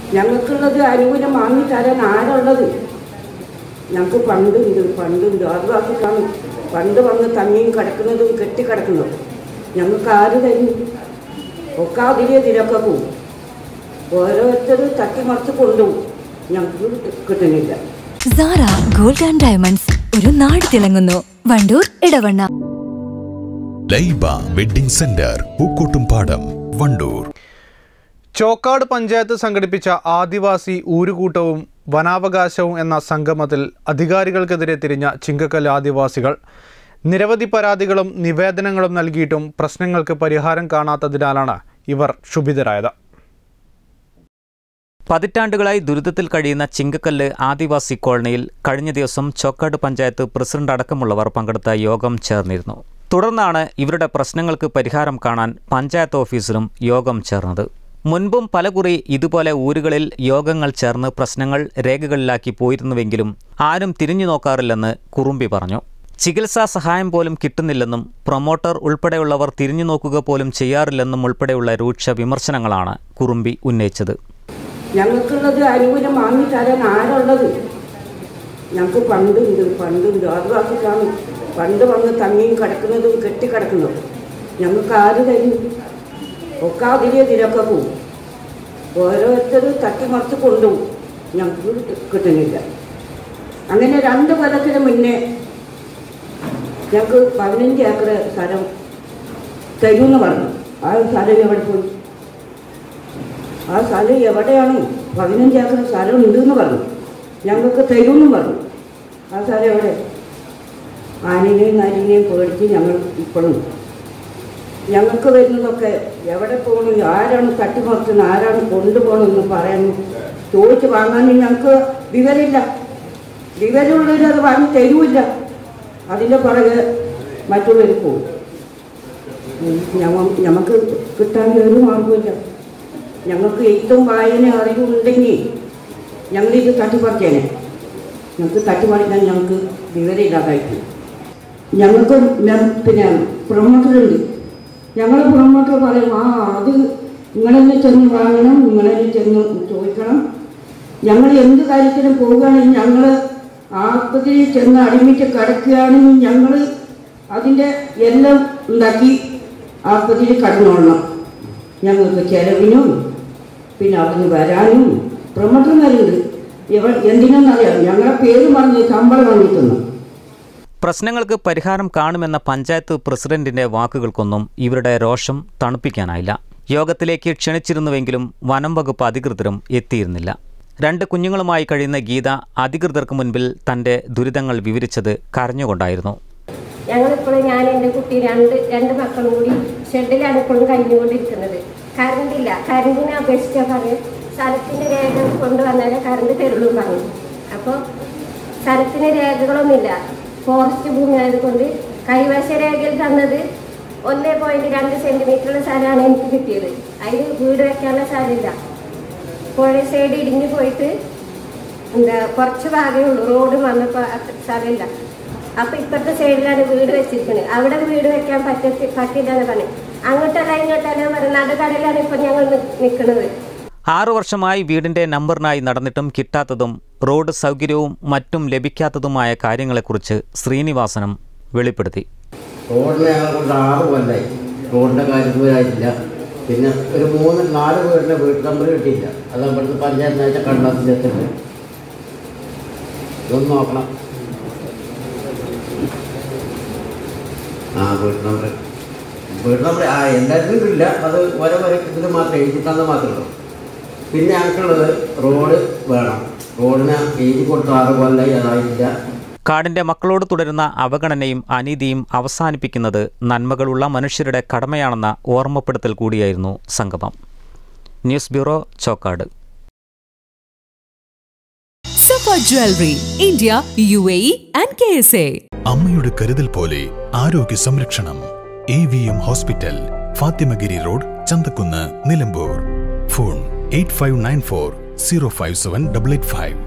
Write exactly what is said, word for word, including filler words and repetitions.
ഞങ്ങൾക്കുള്ളത് ആനുകൂല്യം വാങ്ങിത്തരാൻ ആരുള്ളത്? ഞങ്ങൾക്ക് പണ്ടുണ്ട് പണ്ടുണ്ട് ആദിവാസിക്കാണ് പണ്ട് വന്ന് തങ്ങിയും കിടക്കുന്നതും കെട്ടിക്കിടക്കുന്നതും. ഞങ്ങൾക്ക് ആര് തരും? ഒക്കെ അതിലെതിരൊക്കെ പോവും. ഓരോരുത്തർ തട്ടിമറിച്ച് കൊണ്ടുപോകും. ഞങ്ങൾക്ക് കിട്ടുന്നില്ല. സാറ ഗോൾഡ് ആൻഡ് ഡയമണ്ട്സ് ഒരു നാട് തിളങ്ങുന്നു. വണ്ടൂർ ഇടവണ്ണ. Laiba wedding centre Pookkottumpadam Wandoor. ചോക്കാട് പഞ്ചായത്ത് സംഘടിപ്പിച്ച ആദിവാസി ഊരുകൂട്ടവും വനാവകാശവും എന്ന സംഗമത്തിൽ അധികാരികൾക്കെതിരെ തിരിഞ്ഞ ചിങ്കക്കല്ല് ആദിവാസികൾ നിരവധി പരാതികളും നിവേദനങ്ങളും നൽകിയിട്ടും പ്രശ്നങ്ങൾക്ക് പരിഹാരം കാണാത്തതിനാലാണ് ഇവർ ക്ഷുഭിതരായത്. പതിറ്റാണ്ടുകളായി ദുരിതത്തിൽ കഴിയുന്ന ചിങ്കക്കല്ല് ആദിവാസി കോളനിയിൽ കഴിഞ്ഞ ദിവസം ചോക്കാട് പഞ്ചായത്ത് പ്രസിഡന്റ് അടക്കമുള്ളവർ പങ്കെടുത്ത യോഗം ചേർന്നിരുന്നു. തുടർന്നാണ് ഇവരുടെ പ്രശ്നങ്ങൾക്ക് പരിഹാരം കാണാൻ പഞ്ചായത്ത് ഓഫീസിലും യോഗം ചേർന്നത്. മുൻപും പലകുറി ഇതുപോലെ ഊരുകളിൽ യോഗങ്ങൾ ചേർന്ന് പ്രശ്നങ്ങൾ രേഖകളിലാക്കി പോയിരുന്നുവെങ്കിലും ആരും തിരിഞ്ഞു നോക്കാറില്ലെന്ന് കുറുമ്പി പറഞ്ഞു. ചികിത്സാ സഹായം പോലും കിട്ടുന്നില്ലെന്നും പ്രൊമോട്ടർ ഉൾപ്പെടെയുള്ളവർ തിരിഞ്ഞു നോക്കുക പോലും ചെയ്യാറില്ലെന്നും ഉൾപ്പെടെയുള്ള രൂക്ഷ വിമർശനങ്ങളാണ് കുറുമ്പി ഉന്നയിച്ചത്. ഞങ്ങൾക്കുള്ളത് ആനുകൂല്യം വാങ്ങിത്തരാൻ ആരുള്ളത്? ഞങ്ങൾക്ക് പണ്ടുണ്ട് പണ്ടുണ്ട് ആദിവാസിക്കാണ് പണ്ട് വന്ന് തങ്ങിയും കിടക്കുന്നതും കെട്ടിക്കിടക്കുന്നതും. ഞങ്ങൾക്ക് ആര് തരും? ഒക്കെ അതിലെതിരൊക്കെ പോവും. ഓരോരുത്തർ തട്ടിമറിച്ച് കൊണ്ടുപോകും. ഞങ്ങൾക്ക് കിട്ടുന്നില്ല. അങ്ങനെ രണ്ട് കൊല്ലത്തിന് മുന്നേ ഞങ്ങൾക്ക് പതിനഞ്ച് ഏക്കർ സ്ഥലം തരുമെന്ന് പറഞ്ഞു. ആ സ്ഥലം എവിടെ പോയി? ആ സ്ഥലം എവിടെയാണ്? പതിനഞ്ച് ഏക്കർ സ്ഥലം ഉണ്ടെന്ന് പറഞ്ഞു. ഞങ്ങൾക്ക് തരുമെന്നും പറഞ്ഞു. ആ സ്ഥലം എവിടെ? ആനിനെയും നരിനെയും പേടിച്ച് ഞങ്ങൾ ഇപ്പോഴും ഞങ്ങൾക്ക് വരുന്നതൊക്കെ എവിടെ പോകണം, ആരാണ് തട്ടിമറിച്ചത്, ആരാണ് കൊണ്ടുപോകണമെന്ന് പറയാനും ചോദിച്ച് വാങ്ങാനും ഞങ്ങൾക്ക് വിവരമില്ല. വിവരമുള്ളവർ അത് വാങ്ങി തരുമില്ല. അതിൻ്റെ പുറകെ മറ്റുള്ളവർ പോകും. ഞങ്ങൾക്ക് കിട്ടാൻ ഒരു മാർഗമില്ല. ഞങ്ങൾക്ക് എഴുത്തും വായന അറിവുണ്ടെങ്കിൽ ഞങ്ങളിത് തട്ടിപ്പറിച്ചേനെ. ഞങ്ങൾക്ക് തട്ടിപ്പറിക്കാൻ ഞങ്ങൾക്ക് വിവരമില്ലാതായിട്ട് ഞങ്ങൾക്ക് പിന്നെ പ്രൊമോട്ടറുണ്ട്. ഞങ്ങൾ പ്രൊമോട്ടർ പറയും, ആ അത് നിങ്ങളെന്നെ ചെന്ന് വാങ്ങണം, നിങ്ങളെന്നെ ചെന്ന് ചോദിക്കണം. ഞങ്ങൾ എന്ത് കാര്യത്തിനും പോവുകയാണെങ്കിൽ ഞങ്ങൾ ആസ്പത്രിയിൽ ചെന്ന് അഡ്മിറ്റ് കിടക്കുകയാണെങ്കിൽ ഞങ്ങൾ അതിൻ്റെ എല്ലാം ഉണ്ടാക്കി ആസ്പത്രിയിൽ കടന്നോളണം. ഞങ്ങൾക്ക് ചിലവിനും പിന്നെ അവിടുന്ന് വരാനും പ്രൊമോട്ടർമാരുണ്ട്. എവ എന്തിനാണെന്നറിയാം, ഞങ്ങളെ പേര് പറഞ്ഞ് ശമ്പളം വാങ്ങിക്കുന്നു. പ്രശ്നങ്ങൾക്ക് പരിഹാരം കാണുമെന്ന പഞ്ചായത്ത് പ്രസിഡന്റിന്റെ വാക്കുകൾക്കൊന്നും ഇവരുടെ രോഷം തണുപ്പിക്കാനായില്ല. യോഗത്തിലേക്ക് ക്ഷണിച്ചിരുന്നുവെങ്കിലും വനം വകുപ്പ് അധികൃതരും എത്തിയിരുന്നില്ല. രണ്ട് കുഞ്ഞുങ്ങളുമായി കഴിയുന്ന ഗീത അധികൃതർക്ക് മുൻപിൽ തന്റെ ദുരിതങ്ങൾ വിവരിച്ചത് കരഞ്ഞുകൊണ്ടായിരുന്നു. ഞങ്ങളിപ്പോഴും ഞാൻ എൻ്റെ കുട്ടി രണ്ട് രണ്ട് മക്കളും കൂടി ഷെഡിലാണ് ഇപ്പോഴും കഴിഞ്ഞുകൊണ്ടിരിക്കുന്നത്. കറണ്ടില്ല. കറണ്ടിനെ അപേക്ഷിച്ചാൽ പറയും സ്ഥലത്തിൻ്റെ രേഖ കൊണ്ടുവന്നാലേ കറണ്ട് തരുള്ളൂ പറഞ്ഞു. അപ്പോൾ സ്ഥലത്തിന് രേഖകളൊന്നുമില്ല. ഫോറസ്റ്റ് ഭൂമി ആയതുകൊണ്ട് കൈവശ രേഖയിൽ തന്നത് ഒന്നേ പോയിന്റ് രണ്ട് സെന്റിമീറ്ററുള്ള സ്ഥലമാണ് എനിക്ക് കിട്ടിയത്. അതിൽ വീട് വെക്കാനുള്ള സ്ഥലമില്ല. പുഴ സൈഡ് ഇടിഞ്ഞു പോയിട്ട് എന്താ കുറച്ച് ഭാഗമേ ഉള്ളൂ. റോഡ് വന്നപ്പോൾ സ്ഥലമില്ല. അപ്പം ഇപ്പോഴത്തെ സൈഡിലാണ് വീട് വെച്ചിരിക്കുന്നത്. അവിടെ വീട് വെക്കാൻ പറ്റ പറ്റില്ല എന്ന് പറഞ്ഞു. അങ്ങോട്ടല്ല ഇങ്ങോട്ടല്ല പറഞ്ഞു. നടുകടലാണ് ഇപ്പം ഞങ്ങൾ നിൽക്കുന്നത്. ആറു വർഷമായി വീടിന്റെ നമ്പറിനായി നടന്നിട്ടും കിട്ടാത്തതും റോഡ് സൗകര്യവും മറ്റും ലഭിക്കാത്തതുമായ കാര്യങ്ങളെക്കുറിച്ച് ശ്രീനിവാസനും വെളിപ്പെടുത്തി. റോഡിനെ ഞങ്ങൾ ആറ് കൊല്ലായി റോഡിൻ്റെ കാര്യത്തിലായിട്ടില്ല. പിന്നെ ഒരു മൂന്ന് നാല് വീടിൻ്റെ വീട്ട് നമ്പർ കിട്ടിയില്ല. അത് ഇവിടുത്തെ പഞ്ചായത്തിനാഴ്ച കണ്ടാത്തിലെത്തുണ്ട്. ഇതൊന്ന് നോക്കണം. ആ വീട്ട് നമ്പർ വീട്ട് നമ്പർ ആ എല്ലാത്തിനും കിട്ടില്ല. അത് ഓരോ വരെ ഇതിൽ മാത്രമേ എഴുതി തന്നത് മാത്രമേ ഉള്ളൂ. പിന്നെ ഞങ്ങൾക്കുള്ളത് റോഡ് വേണം. റോഡിന് എഴുതി കൊടുത്ത ആറ് കൊല്ലായി അതായിട്ടില്ല. കാടിന്റെ മക്കളോട് തുടരുന്ന അവഗണനയും അനീതിയും അവസാനിപ്പിക്കുന്നത് നന്മകളുള്ള മനുഷ്യരുടെ കടമയാണെന്ന ഓർമ്മപ്പെടുത്തൽ കൂടിയായിരുന്നു സംഗമം. News bureau, Chokkad. Safa jewellery, India, U A E and K S A. അമ്മയുടെ കരുതൽ പോലെ ആരോഗ്യ സംരക്ഷണം. A V M hospital, Fathimagiri road, Chanthakkunnu, Nilambur. Phone eight five nine four zero five seven double eight five.